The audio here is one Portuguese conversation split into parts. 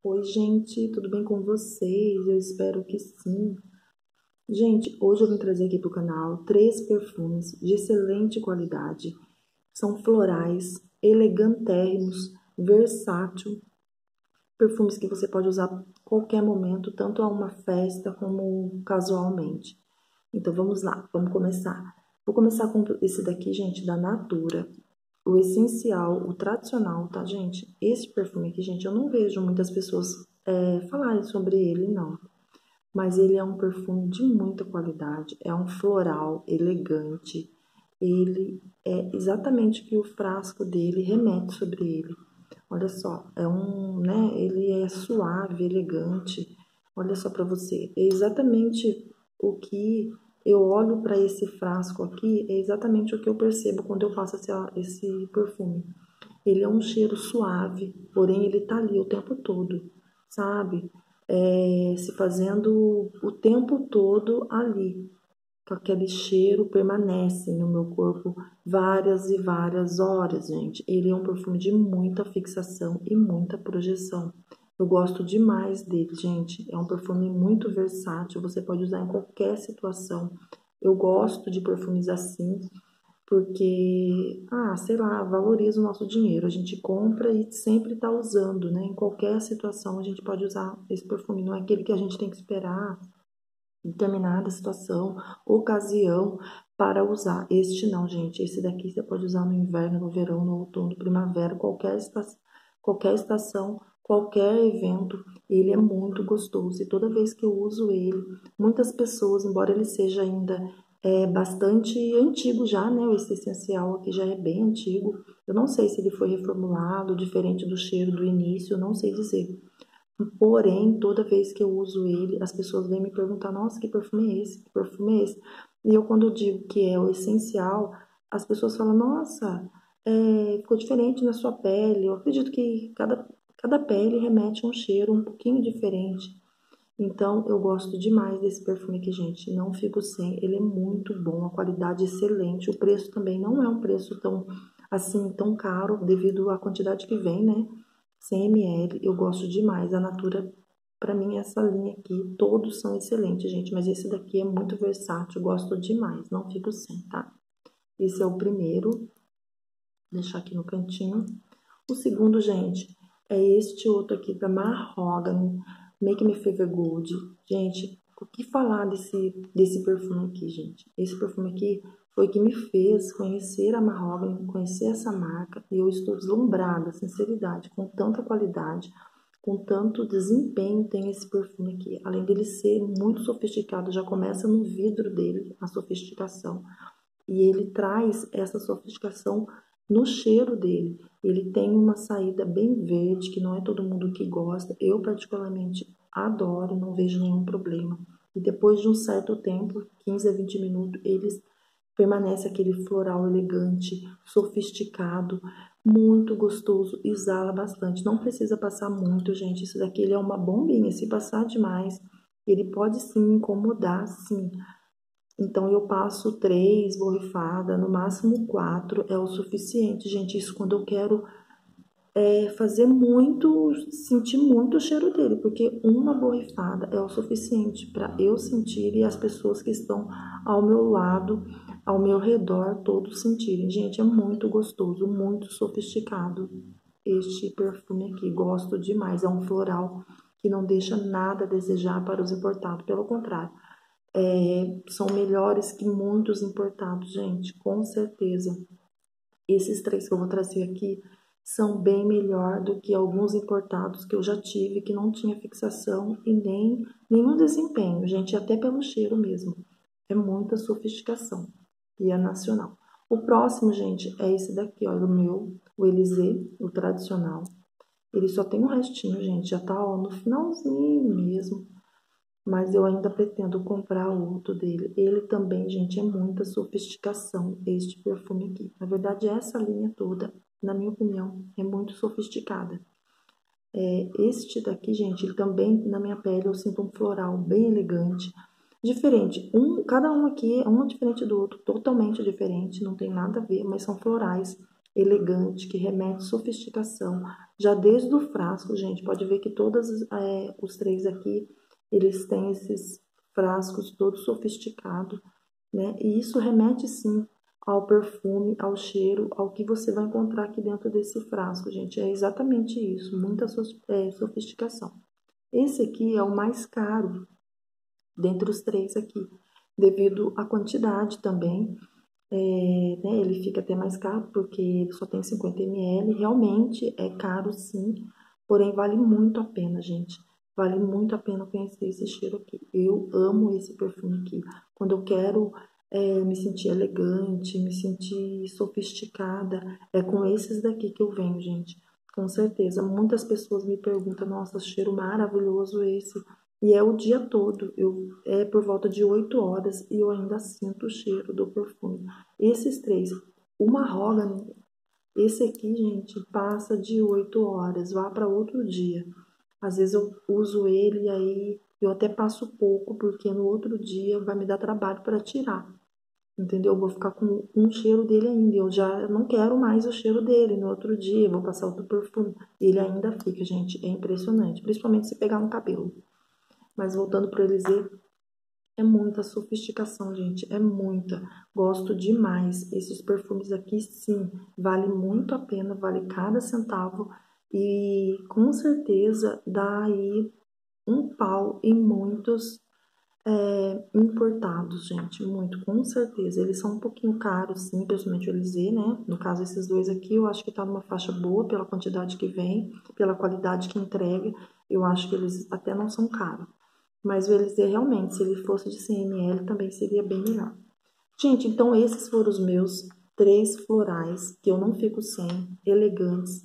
Oi, gente, tudo bem com vocês? Eu espero que sim. Gente, hoje eu vim trazer aqui para o canal três perfumes de excelente qualidade. São florais, elegantérrimos, versátil, perfumes que você pode usar a qualquer momento, tanto a uma festa como casualmente. Então vamos lá, vamos começar. Vou começar com esse daqui, gente, da Natura. O essencial, o tradicional, tá, gente? Esse perfume aqui, gente, eu não vejo muitas pessoas falarem sobre ele, não. Mas ele é um perfume de muita qualidade, é um floral elegante. Ele é exatamente o que o frasco dele remete sobre ele. Olha só, ele é suave, elegante. Olha só para você, é exatamente o que eu olho para esse frasco aqui, é exatamente o que eu percebo quando eu faço esse perfume. Ele é um cheiro suave, porém ele tá ali o tempo todo, sabe? Se fazendo o tempo todo ali. Aquele cheiro permanece no meu corpo várias e várias horas, gente. Ele é um perfume de muita fixação e muita projeção. Eu gosto demais dele, gente. É um perfume muito versátil, você pode usar em qualquer situação. Eu gosto de perfumes assim, porque, sei lá, valoriza o nosso dinheiro. A gente compra e sempre está usando, né? Em qualquer situação a gente pode usar esse perfume. Não é aquele que a gente tem que esperar determinada situação, ocasião para usar. Este não, gente. Esse daqui você pode usar no inverno, no verão, no outono, primavera, qualquer estação, qualquer evento. Ele é muito gostoso e toda vez que eu uso ele, muitas pessoas, embora ele seja ainda bastante antigo já, né? Esse essencial aqui já é bem antigo. Eu não sei se ele foi reformulado, diferente do cheiro do início, eu não sei dizer. Porém, toda vez que eu uso ele, as pessoas vêm me perguntar: nossa, que perfume é esse? Que perfume é esse? E eu, quando eu digo que é o essencial, as pessoas falam: nossa, ficou diferente na sua pele. Eu acredito que cada pele remete a um cheiro um pouquinho diferente. Então, eu gosto demais desse perfume aqui, gente. Não fico sem. Ele é muito bom, a qualidade é excelente. O preço também não é um preço tão, assim, tão caro devido à quantidade que vem, né? 100 ml, eu gosto demais. A Natura, pra mim, essa linha aqui, todos são excelentes, gente. Mas esse daqui é muito versátil, eu gosto demais. Não fico sem, tá? Esse é o primeiro. Vou deixar aqui no cantinho. O segundo, gente, é este outro aqui da Mahogany Make Me Feel Good. Gente, o que falar desse perfume aqui, gente? Esse perfume aqui foi que me fez conhecer a Mahogany, conhecer essa marca, e eu estou deslumbrada, sinceridade, com tanta qualidade, com tanto desempenho tem esse perfume aqui. Além dele ser muito sofisticado, já começa no vidro dele a sofisticação. E ele traz essa sofisticação no cheiro dele. Ele tem uma saída bem verde, que não é todo mundo que gosta. Eu, particularmente, adoro, não vejo nenhum problema. E depois de um certo tempo, 15 a 20 minutos, eles permanece aquele floral elegante, sofisticado, muito gostoso, exala bastante. Não precisa passar muito, gente. Isso daqui ele é uma bombinha. Se passar demais, ele pode sim incomodar, sim. Então eu passo 3 borrifadas, no máximo 4 é o suficiente, gente. Isso quando eu quero fazer muito, sentir muito o cheiro dele, porque uma borrifada é o suficiente para eu sentir e as pessoas que estão ao meu lado, ao meu redor, todos sentirem. Gente, é muito gostoso, muito sofisticado este perfume aqui. Gosto demais. É um floral que não deixa nada a desejar para os importados, pelo contrário. São melhores que muitos importados, gente, com certeza. Esses três que eu vou trazer aqui são bem melhor do que alguns importados que eu já tive, que não tinha fixação e nem nenhum desempenho, gente, até pelo cheiro mesmo. É muita sofisticação e é nacional. O próximo, gente, é esse daqui, ó, o meu, o Elysée, o tradicional. Ele só tem um restinho, gente, já tá, ó, no finalzinho mesmo, mas eu ainda pretendo comprar outro dele. Ele também, gente, é muita sofisticação, este perfume aqui. Na verdade, essa linha toda, na minha opinião, é muito sofisticada. Este daqui, gente, ele também, na minha pele, eu sinto um floral bem elegante, diferente. Cada um aqui é um diferente do outro, totalmente diferente, não tem nada a ver, mas são florais elegante, que remete sofisticação. Já desde o frasco, gente, pode ver que todos os três aqui, eles têm esses frascos todos sofisticados, né? E isso remete sim ao perfume, ao cheiro, ao que você vai encontrar aqui dentro desse frasco, gente. É exatamente isso, muita sofisticação. Esse aqui é o mais caro dentre os três aqui, devido à quantidade também. Né, ele fica até mais caro porque ele só tem 50 ml. Realmente é caro sim, porém vale muito a pena, gente. Vale muito a pena conhecer esse cheiro aqui. Eu amo esse perfume aqui. Quando eu quero me sentir elegante, me sentir sofisticada, é com esses daqui que eu venho, gente. Com certeza. Muitas pessoas me perguntam, nossa, cheiro maravilhoso esse. E é o dia todo, é por volta de 8 horas e eu ainda sinto o cheiro do perfume. Esses três, o Mahogany, esse aqui, gente, passa de 8 horas, vá para outro dia. Às vezes eu uso ele e aí eu até passo pouco, porque no outro dia vai me dar trabalho para tirar. Entendeu? Eu vou ficar com um cheiro dele ainda. Eu já não quero mais o cheiro dele. No outro dia, eu vou passar outro perfume. Ele ainda fica, gente. É impressionante. Principalmente se pegar no cabelo. Mas voltando para o Elysée, é muita sofisticação, gente, é muita. Gosto demais. Esses perfumes aqui, sim, vale muito a pena, vale cada centavo e com certeza dá aí um pau em muitos importados, gente, muito, com certeza. Eles são um pouquinho caros, sim, principalmente o Elysée, né? No caso, esses dois aqui, eu acho que tá numa faixa boa pela quantidade que vem, pela qualidade que entrega. Eu acho que eles até não são caros. Mas o Elysée realmente, se ele fosse de 100 ml, também seria bem melhor. Gente, então esses foram os meus três florais que eu não fico sem, elegantes,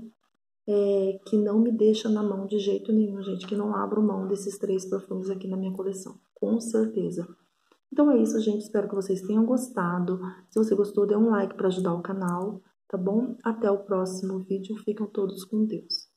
que não me deixa na mão de jeito nenhum, gente, que não abro mão desses três perfumes aqui na minha coleção, com certeza. Então é isso, gente, espero que vocês tenham gostado. Se você gostou, dê um like para ajudar o canal, tá bom? Até o próximo vídeo, ficam todos com Deus.